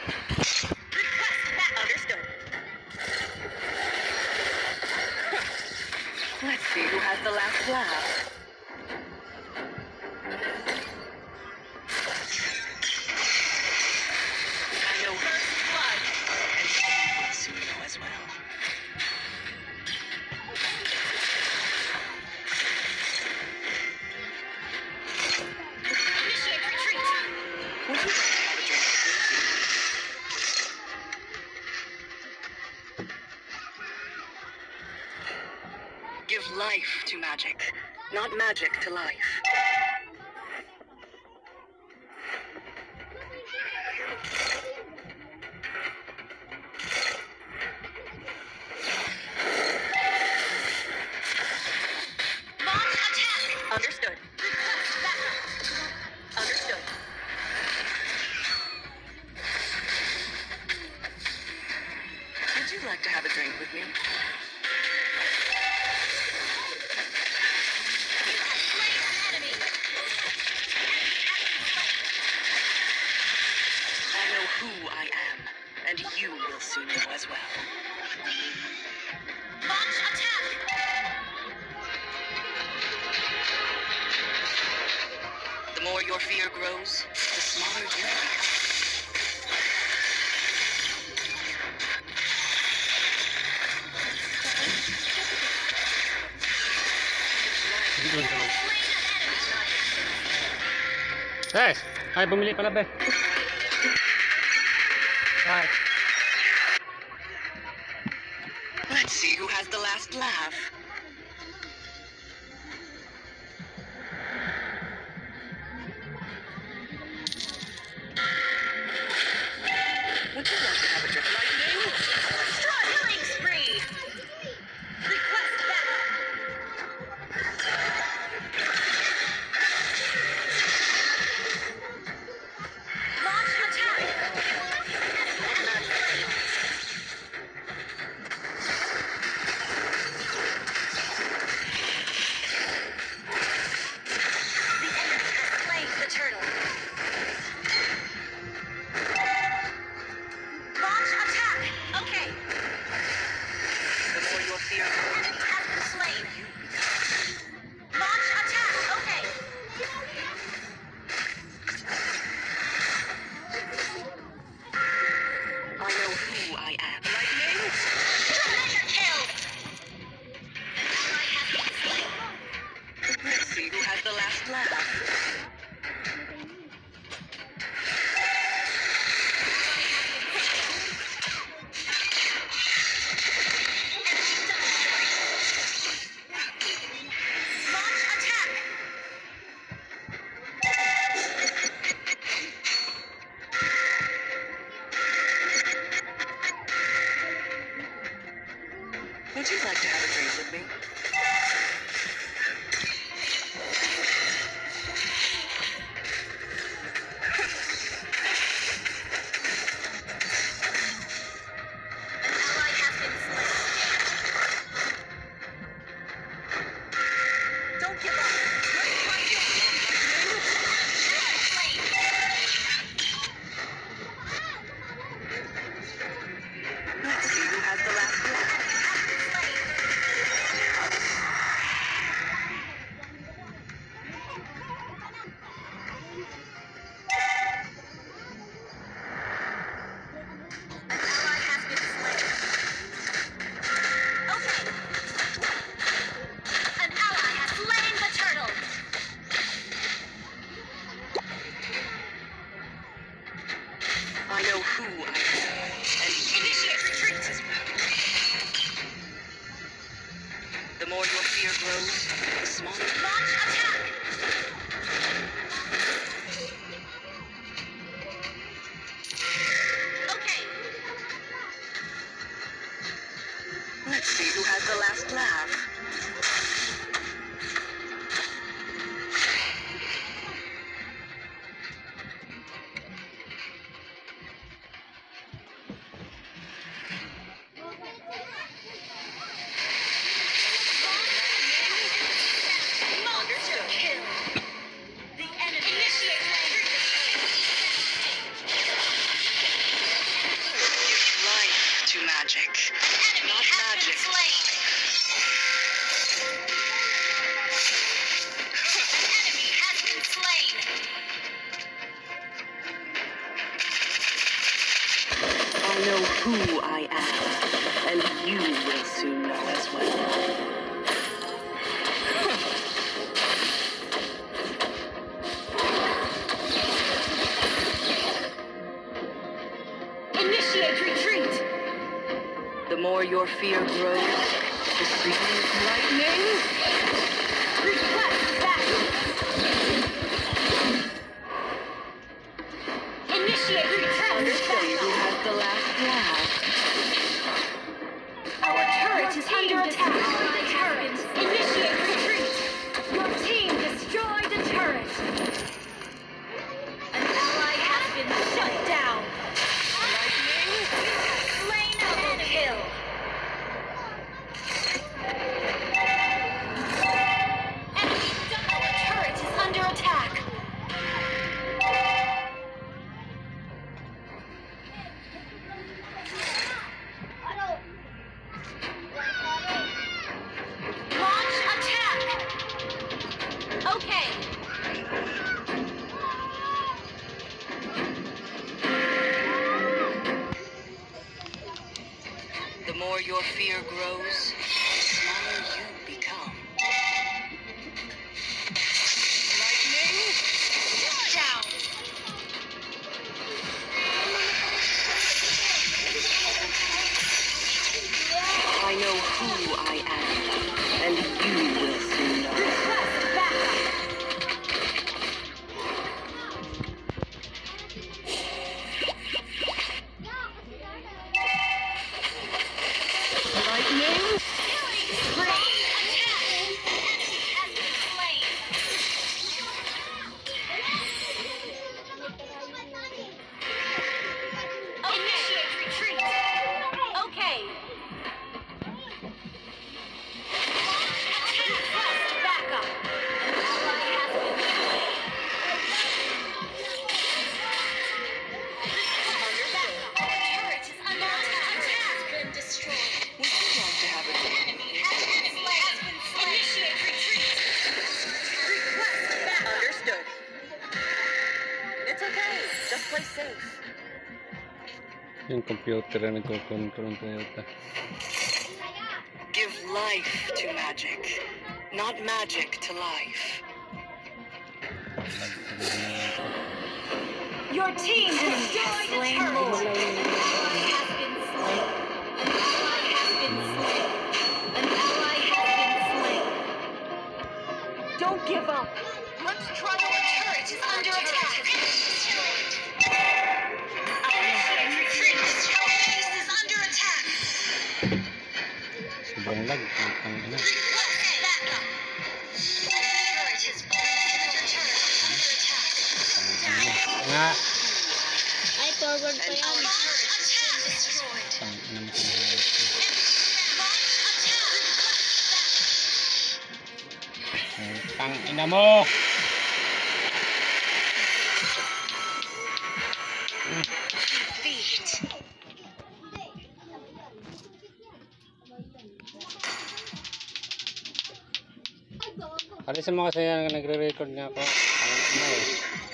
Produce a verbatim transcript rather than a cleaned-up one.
Understood. Let's see who has the last laugh. I know first blood, and she will soon know as well. Initiate retreat. Would you like to have a drink with me? Give life to magic, not magic to life. Understood. Understood. Would you like to have a drink with me? You have slain an enemy. I know who I am, and you will soon know as well. Launch attack! The more your fear grows, the smaller you become. Guys, ay bumili pala be. Ay. Let's see who has the last laugh. Would you like to have a drink? Lightning? Straw killing spree! Request backup! Launch attack! The enemy has slain the turtle. Launch attack! Okay. The more your fear grows, enemy has been slain. Launch attack! Okay. I know who I am. Lightning! Tremendous kill! Ally has been slain. Let's see who has the last laugh. Launch attack! Would you like to have a drink with me? An ally has been slain. Don't give up. Let's see who has the last laugh. An ally has been slain. Okay. An ally has slain the turtle. I know who I am, and initiate retreat as well. The more your fear grows, the smaller. Launch attack! Okay. Let's see who has the last laugh. slain. I know who I am, and you will soon know as well. Initiate retreat! The more your fear grows, the smaller lightning. Request back! Initiate retreat! Understand who has the last laugh. Our turret is under attack. My turret. Initiate retreat. Your team destroyed a turret. An ally has been shut down. Lightning. Slain double kill. Enemy double turret is under attack. Launch attack! Okay. The more your fear grows, the smaller you become. Lightning! Down! I know who I am, and you will soon know. Request backup! Lightning! Killing spree! Attack! Enemy has been slain! Initiate retreat! Okay! Attack! Request backup! An ally has been slain! Under backup! Our turret is under attack! Has been destroyed! Would you like to have a enemy has been slain? Initiate retreat! Request backup! Understood. It's okay. Just play safe. Yung computer na nagko-control ng Toyota. Give life to magic, not magic to life. Your team destroyed a turret. An ally has been slain. An ally has been slain. An ally has been slain. Don't give up. Let's try our turret is under attack. Initiate retreat. Our base is under attack. Sobrang lag. Ang ina. Request backup. Turret is under attack. Nga. Ay, forward pa And yan. our turret has been destroyed. Ang ina mo. Launch attack. Ang ina mo. Defeat. Alisin mo kasi yan, nagre-record nga ako. Ang ina eh.